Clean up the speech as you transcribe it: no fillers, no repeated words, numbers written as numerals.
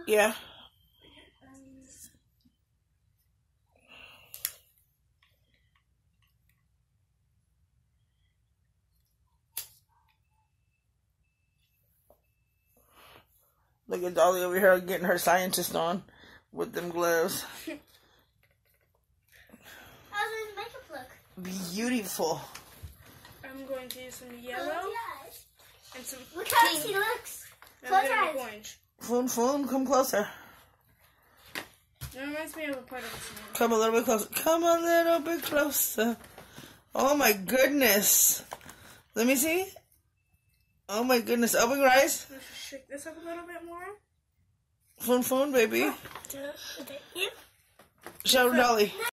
Yeah. Look at Dolly over here getting her scientist on with them gloves. How does his makeup look? Beautiful. I'm going to use some yellow and some Look pink. how she looks. Close And eyes. orange. Foon, come closer. That reminds me of a part of the song. Come a little bit closer. Come a little bit closer. Oh my goodness. Let me see. Oh my goodness. Open your eyes. Let's shake this up a little bit more. Foon, baby. Show Dolly.